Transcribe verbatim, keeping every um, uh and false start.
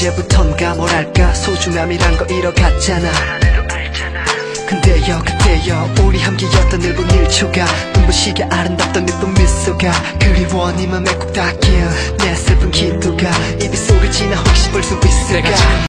언제부턴가 뭐랄까 소중함이란 거 잃어갔잖아. 근데요 그때요 우리 함께였던 일 분 일 초가 눈부시게 아름답던 예쁜 미소가 그리워 네 맘에 꼭 닿길 내 슬픈 기도가 입이 속을 지나 혹시 볼 수 있을까.